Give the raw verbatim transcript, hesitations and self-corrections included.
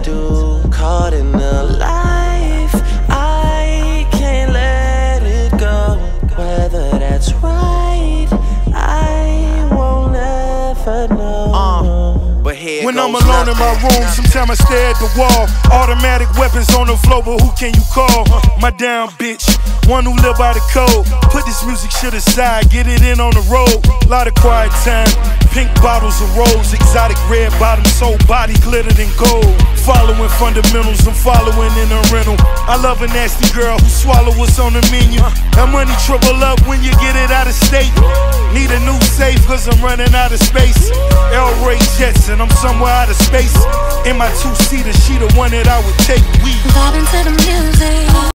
do. Caught in the life, I can't let it go. Whether that's right, I won't ever know. Uh, but here when goes I'm alone nothing. in my room, sometimes I stare at the wall. Automatic weapons on the floor, but who can you call? My down bitch, one who live by the code. Put this music shit aside, get it in on the road. Lot of quiet time, pink bottles of rose, exotic red bottoms, whole body glittered in gold. Following fundamentals, I'm following in a rental. I love a nasty girl who swallow what's on the menu. That money triple up when you get it out of state. Need a new safe cause I'm running out of space. L. Ray Jetson, I'm somewhere out of space. In my two-seater, she the one that I would take. We vibing to the music.